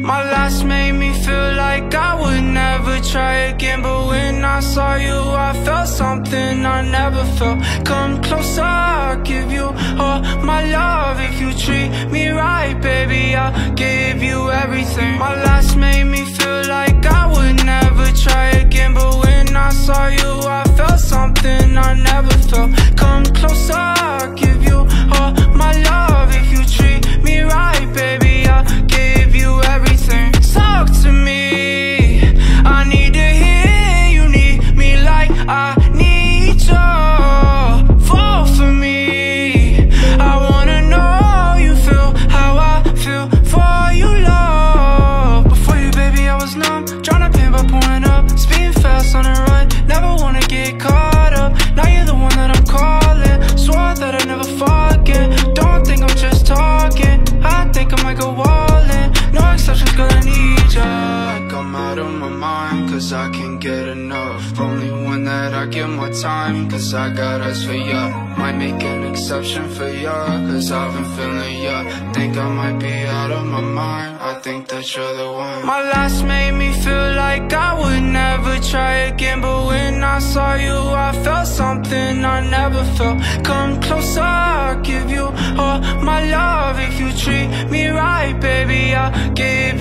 My last made me feel like I would never try again, but when I saw you I felt something I never felt. Come closer, I'll give you all my love. If you treat me right, baby, I'll give you everything. My last made me feel like I would never try again, but when I saw you I felt something I never felt. Come closer, I'll give you all my love. If you treat me right, baby, I'll give you everything. Talk to me, I need to hear you need me like I need you. Fall for me, I wanna know you feel how I feel for you, love. Before you, baby, I was numb, tryna pain by pouring up, speeding fast on the run, never wanna get caught up. Now you're the one that I'm calling, swore that I'd never forget. Don't think I'm just talking, I think I might go all in. No exceptions, girl, I need ya. Like I'm out of my mind, cause I can't get enough. Only one that I give my time, cause I got eyes for ya. Might make an exception for ya, cause I've been feeling ya. Think I might be out of my mind, I think that you're the one. My last made me feel like I would never try again, but when I saw you I felt something I never felt. Come closer, I'll give you all my love. If you treat me right, baby, I'll give